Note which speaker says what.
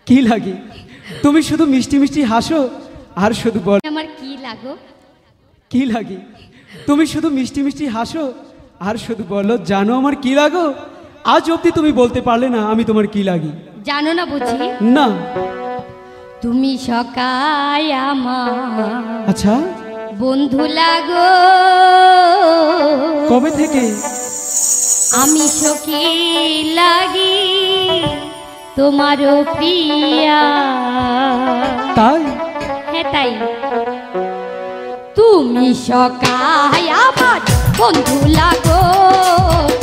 Speaker 1: কি লাগে? তুমি শুধু মিষ্টি মিষ্টি হাসো আর শুধু বল
Speaker 2: আমার কি লাগো।
Speaker 1: কি লাগে? তুমি শুধু মিষ্টি মিষ্টি হাসো আর শুধু বলো জানো আমার কি লাগো। আজ অবধি তুমি বলতে পারলে না আমি তোমার কি লাগি।
Speaker 2: জানো না বুঝি?
Speaker 1: না।
Speaker 2: তুমি সকায় আমার
Speaker 1: আচ্ছা
Speaker 2: বন্ধু লাগো।
Speaker 1: কবে থেকে?
Speaker 2: আমি সখী লাগি তোমারও প্রিয়া।
Speaker 1: তাই?
Speaker 2: হ্যাঁ তাই। তুমি সকায় আমার বন্ধু লাগো।